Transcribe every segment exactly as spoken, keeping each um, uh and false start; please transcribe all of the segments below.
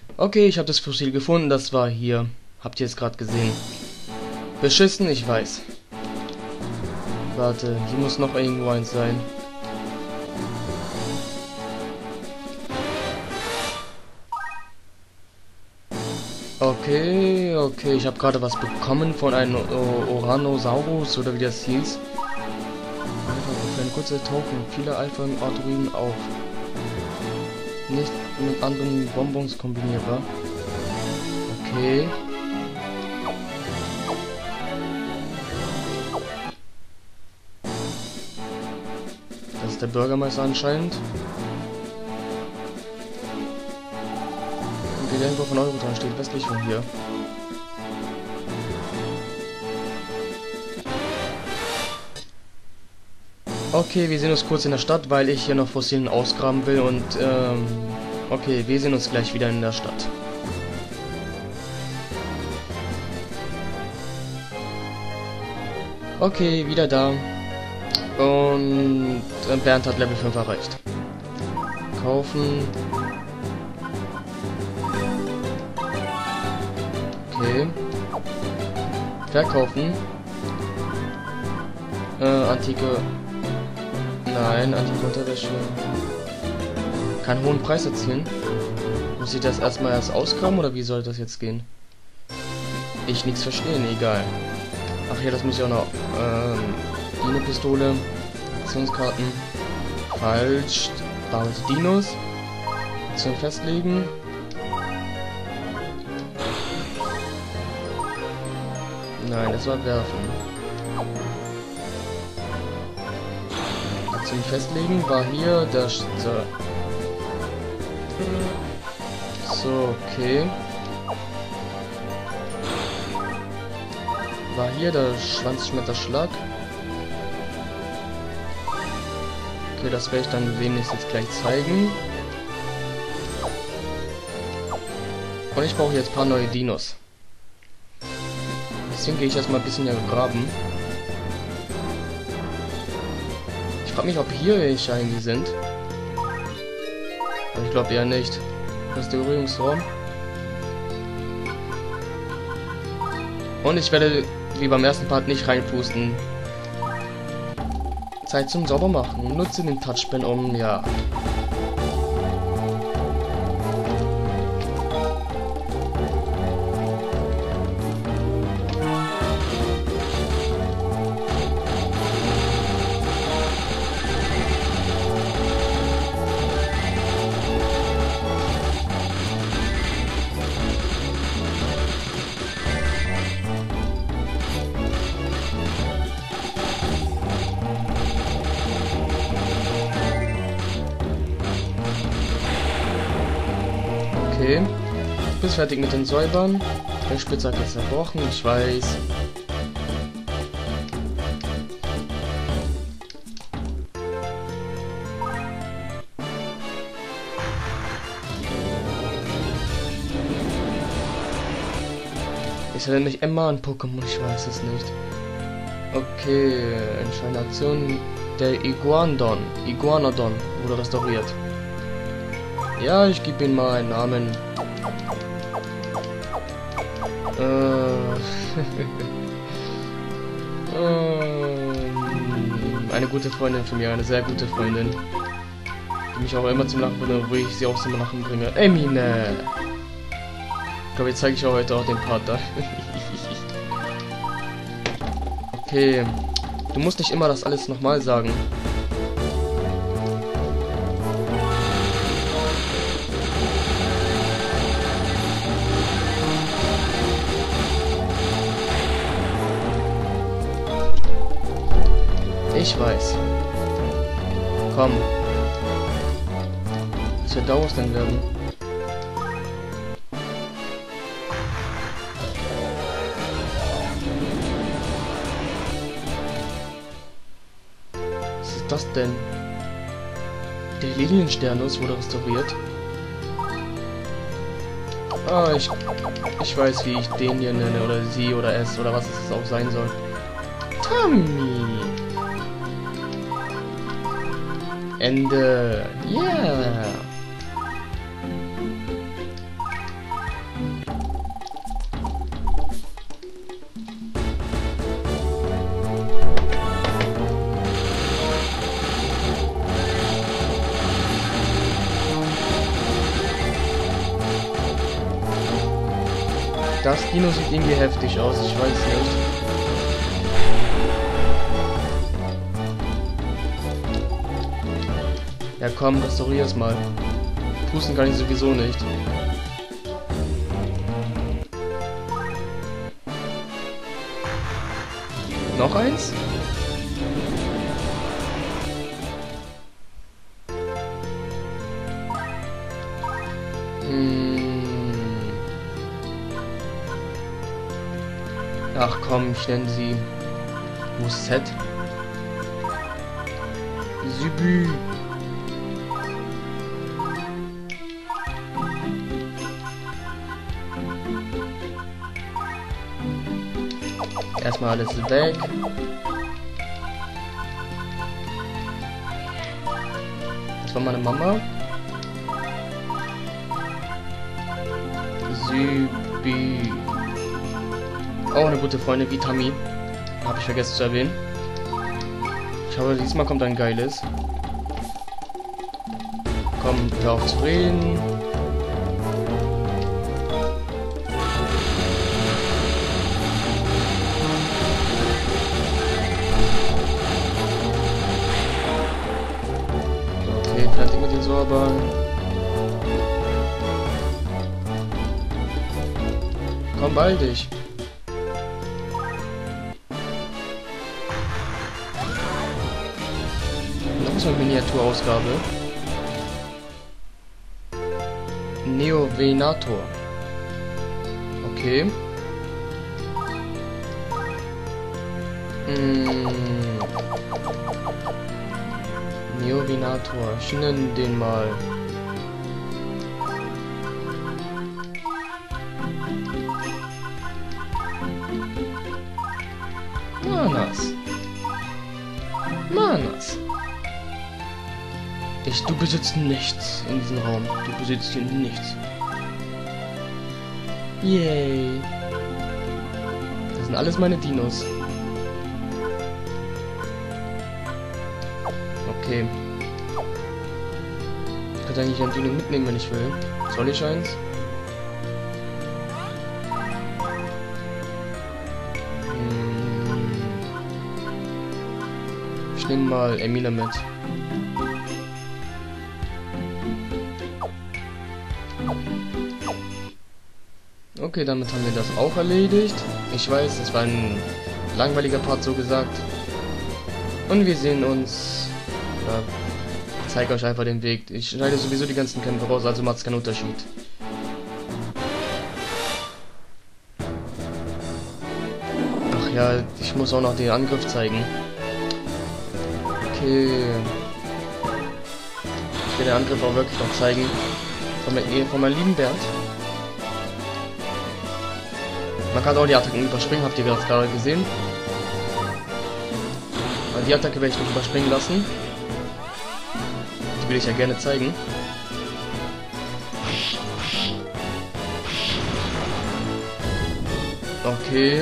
Okay, ich habe das Fossil gefunden. Das war hier. Habt ihr jetzt gerade gesehen? Beschissen, ich weiß. Warte, hier muss noch irgendwo eins sein. Okay, okay, ich habe gerade was bekommen von einem o Oranosaurus oder wie das hieß. Einfach für eine kurze tauchen viele Alpha-Arteroiden auf. Nicht mit anderen Bonbons kombinierbar. Okay. Das ist der Bürgermeister anscheinend. Und der irgendwo von Euro dran steht, westlich von hier. Okay, wir sehen uns kurz in der Stadt, weil ich hier noch Fossilien ausgraben will und ähm, okay, wir sehen uns gleich wieder in der Stadt. Okay, wieder da. Und äh, Bernd hat Level fünf erreicht. Kaufen. Okay. Verkaufen. Äh, antike... Nein, antike Unterwäsche. Kann hohen Preis erzielen. Muss ich das erstmal erst ausgraben oder wie soll das jetzt gehen? Ich nichts verstehen, egal. Ach ja, das muss ich auch noch. Ähm, Dino-Pistole. Aktionskarten. Falsch. Damit Dinos. Aktion festlegen. Nein, das war werfen. Aktion festlegen war hier der... So, okay. War hier der Schwanzschmetterschlag. Okay, das werde ich dann demnächst jetzt gleich zeigen. Und ich brauche jetzt ein paar neue Dinos. Deswegen gehe ich erstmal ein bisschen hier graben. Ich frage mich, ob hier welche eigentlich sind. Aber ich glaube eher nicht. Restaurierungsraum. Und ich werde, wie beim ersten Part, nicht reinpusten. Zeit zum Saubermachen. Nutze den Touchpen um, ja. Okay. Bis fertig mit den Säubern. Der Spitzhacke ist zerbrochen, ich weiß. Ich erinnere mich immer an Pokémon, ich weiß es nicht. Okay, entscheidende Aktion. Der Iguanodon. Iguanodon wurde restauriert. Ja, ich gebe ihm mal einen Namen. Äh. eine gute Freundin von mir, eine sehr gute Freundin. Die mich auch immer zum Lachen bringt, wo ich sie auch zum Lachen bringe. Emine! Ich glaube, jetzt zeige ich auch heute auch den Part da. Okay. Du musst nicht immer das alles nochmal sagen. Ich weiß. Komm. Was wird daraus denn werden? Was ist das denn? Der Liliensternus wurde restauriert. Ah, ich, ich weiß, wie ich den hier nenne, oder sie, oder es, oder was es auch sein soll. Tommy! Ende. Yeah. Das Dino sieht irgendwie heftig aus, ich weiß nicht. Ja komm, restaurier es mal. Pusten kann ich sowieso nicht. Noch eins? Ach komm, ich nenne sie Musette. Sübü. Erstmal alles weg. Das war meine Mama. Sübü. Auch eine gute Freundin, Vitami. Habe ich vergessen zu erwähnen. Ich hoffe, diesmal kommt ein geiles. Komm, hör auf zu reden. Okay, fertig mit den Sorbern. Komm, bald dich. Miniaturausgabe. Neovenator. Okay. Mm. Neovenator. Ich nenne den mal. Manas. Manas. Ich, du besitzt nichts in diesem Raum. Du besitzt hier nichts. Yay. Das sind alles meine Dinos. Okay. Ich könnte eigentlich ein Dino mitnehmen, wenn ich will. Soll ich eins? Hm. Ich nehme mal Emila mit. Okay, damit haben wir das auch erledigt. Ich weiß, es war ein langweiliger Part, so gesagt. Und wir sehen uns. Ja, ich zeige euch einfach den Weg. Ich schneide sowieso die ganzen Kämpfe raus, also macht es keinen Unterschied. Ach ja, ich muss auch noch den Angriff zeigen. Okay. Ich will den Angriff auch wirklich noch zeigen. Von, mein, von meinem lieben Bernd. Man kann auch die Attacken überspringen, habt ihr das gerade gesehen? Aber die Attacke werde ich nicht überspringen lassen. Die will ich ja gerne zeigen. Okay.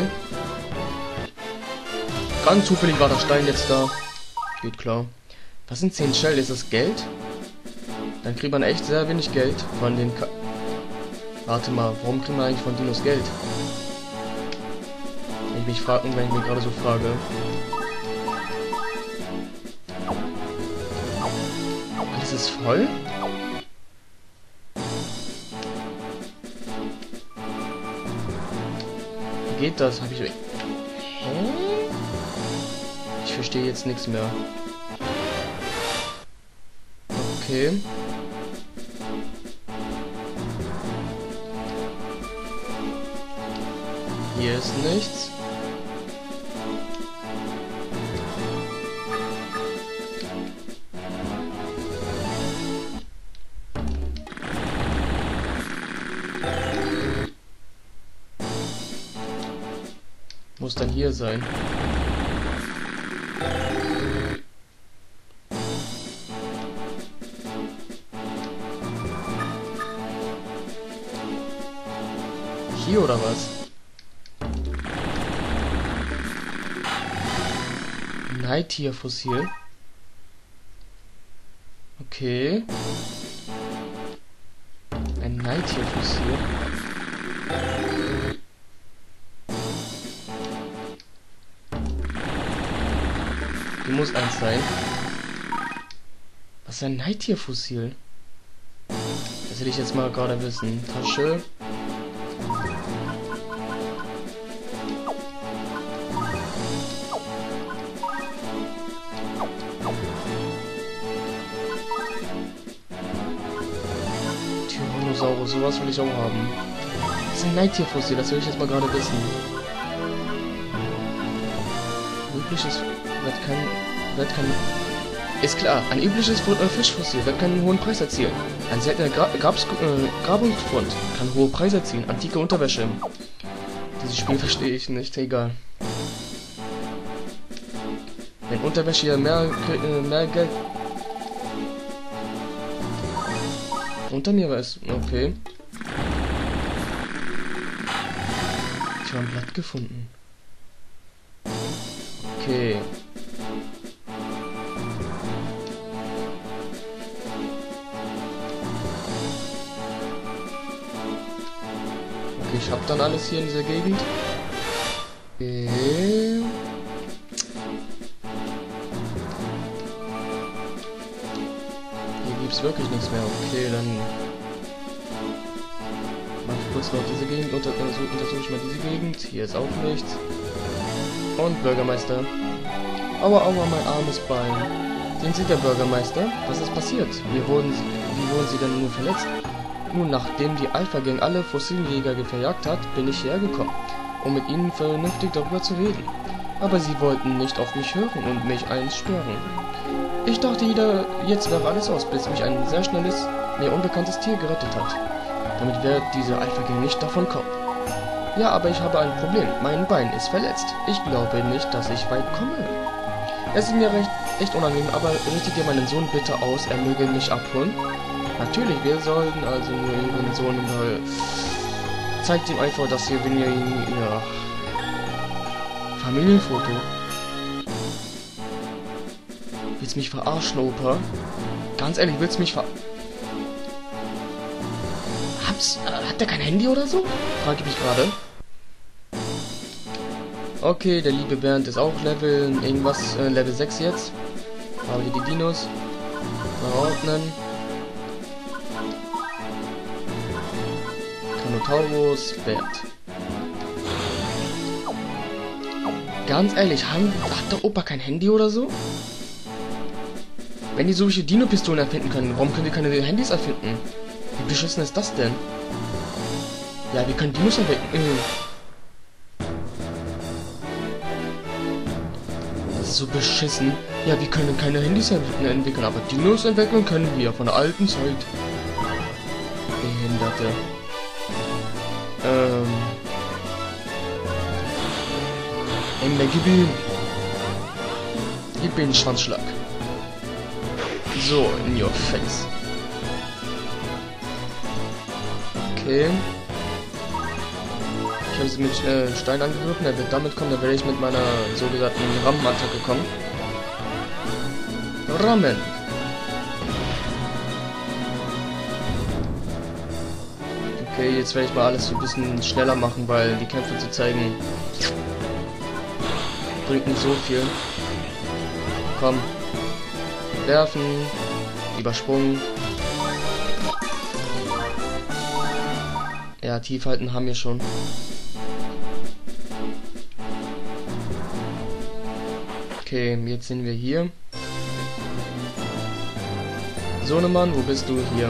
Ganz zufällig war der Stein jetzt da. Geht klar. Was sind zehn Shell? Ist das Geld? Dann kriegt man echt sehr wenig Geld von den Ka Warte mal, warum kriegt man eigentlich von Dinos Geld? Wenn ich mich frage, wenn ich mich gerade so frage. Alles ist voll? Wie geht das? Habe ich... Hä? Ich verstehe jetzt nichts mehr. Okay. Hier ist nichts. Muss dann hier sein. Hier oder was? Nightier-Fossil. Okay. Ein Nightier-Fossil. muss eins sein. Was ist ein Neidtierfossil? Das will ich jetzt mal gerade wissen. Tasche. Tyrannosaurus, sowas will ich auch haben. Das ist ein Neidtierfossil, das will ich jetzt mal gerade wissen. Übliches wird kein, wird kein, ist klar, ein übliches äh, Fischfossil wird keinen hohen Preis erzielen. Ein seltener Gra Grabs äh, Grabungsfund kann hohe Preise erzielen. Antike Unterwäsche. Dieses Spiel verstehe ich nicht, egal. Wenn Unterwäsche ja mehr, äh, mehr Geld... Unter mir war es, okay. Ich habe ein Blatt gefunden. Okay. Okay, ich hab dann alles hier in dieser Gegend. Okay. Hier gibt's wirklich nichts mehr. Okay, dann mach ich kurz noch diese Gegend. Unter also untersuche ich mal diese Gegend. Hier ist auch nichts. Und Bürgermeister. Aua, aua, mein armes Bein. Sehen Sie, der Bürgermeister? Was ist passiert? Wie wurden Sie, wie wurden Sie denn nun verletzt? Nun, nachdem die Alpha-Gang alle Fossiljäger verjagt hat, bin ich hergekommen, um mit ihnen vernünftig darüber zu reden. Aber sie wollten nicht auf mich hören und mich einsperren. Ich dachte, jeder, jetzt wäre alles aus, bis mich ein sehr schnelles, mir unbekanntes Tier gerettet hat. Damit wird diese Alpha-Gang nicht davon kommen. Ja, aber ich habe ein Problem. Mein Bein ist verletzt. Ich glaube nicht, dass ich weit komme. Es ist mir recht, echt unangenehm, aber richtet ihr meinen Sohn bitte aus, er möge mich abholen? Natürlich, wir sollten also nur ihren Sohn mal... Zeigt ihm einfach, dass hier, wenn ihr ihn... Ja... Familienfoto. Willst mich verarschen, Opa? Ganz ehrlich, willst mich ver... Hab's... Äh, hat der kein Handy oder so? Frage ich mich gerade. Okay, der liebe Bernd ist auch Level... Irgendwas... Äh, Level sechs jetzt. Aber die Dinos... Verordnen. Carnotaurus, Bert. Ganz ehrlich, haben, hat der Opa kein Handy oder so? Wenn die solche Dino-Pistolen erfinden können, warum können die keine Handys erfinden? Wie beschissen ist das denn? Ja, wir können Dinos erwecken. Das ist so beschissen. Ja, wir können keine Handys entwickeln, aber Dinos entwickeln können wir von der alten Zeit. Behinderte. Ähm. Ende, gib ihm. Gib ihm einen Schwanzschlag. So, in your face. Okay. Ich habe sie mit äh, Stein angegriffen, er wird damit kommen, dann werde ich mit meiner sogenannten Rammenattacke kommen. Rammen. Okay, jetzt werde ich mal alles so ein bisschen schneller machen, weil die Kämpfe zu zeigen bringt nicht so viel. Komm. Werfen. Übersprungen. Ja, Tiefhalten haben wir schon. Okay, jetzt sind wir hier. Sohnemann, wo bist du? Hier.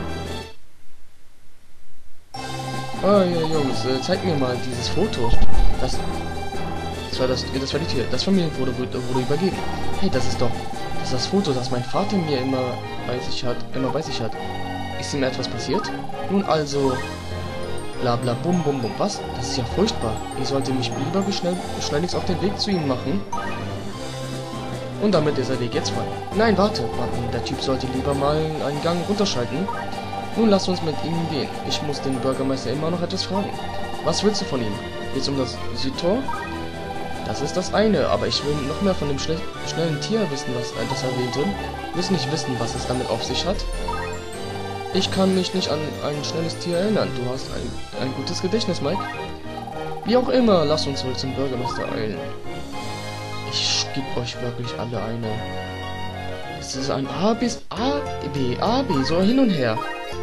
Ah, ja, Jungs, äh, zeig mir mal dieses Foto. Das, das war das, das war die Tür. Das Familienfoto wurde, wurde übergeben. Hey, das ist doch, das ist das Foto, das mein Vater mir immer bei sich hat, immer bei sich hat. Ist ihm etwas passiert? Nun also, bla bla bum bum bum. Was? Das ist ja furchtbar. Ich sollte mich lieber beschleun beschleunigst auf den Weg zu ihm machen. Und damit ist der Weg jetzt frei. Nein, warte, warte. Der Typ sollte lieber mal einen Gang runterschalten. Nun lass uns mit ihm gehen. Ich muss den Bürgermeister immer noch etwas fragen. Was willst du von ihm? Geht's um das Südtor? Das ist das eine, aber ich will noch mehr von dem schnell schnellen Tier wissen, was äh, das erwähnte. Willst nicht wissen, was es damit auf sich hat? Ich kann mich nicht an ein schnelles Tier erinnern. Du hast ein, ein gutes Gedächtnis, Mike. Wie auch immer, lass uns zurück zum Bürgermeister eilen. Ich gebe euch wirklich alle eine. Es ist ein A bis A, B, A, B, so hin und her.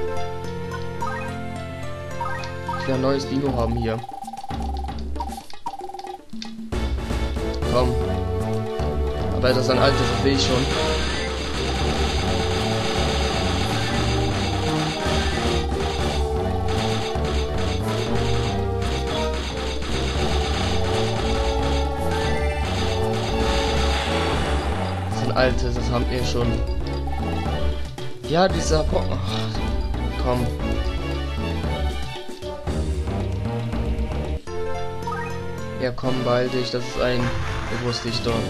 Ich will ein neues Dino haben hier. Komm. Aber das ist ein altes, das sehe ich schon. Das ist ein altes, das haben wir schon. Ja, dieser Bo Ach, komm. Ja, komm, bald dich, das ist ein wusste ich doch.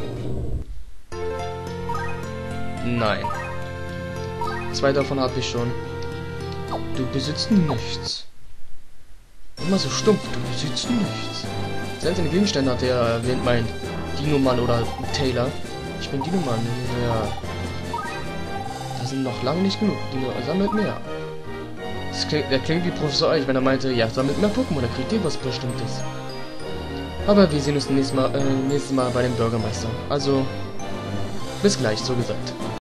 Nein. Zwei davon habe ich schon. Du besitzt nichts. Immer so stumpf, du besitzt nichts. Seltene Gegenstände hat er erwähnt, mein Dino-Mann oder Taylor. Ich bin Dino-Mann, ja. Das sind noch lange nicht genug. Dino sammelt mehr. Das klingt, der klingt wie Professor Eich, wenn er meinte, ja, sammelt mehr Pokémon, dann kriegt ihr was Bestimmtes. Aber wir sehen uns nächstes Mal, äh, nächstes Mal bei dem Bürgermeister. Also, bis gleich, so gesagt.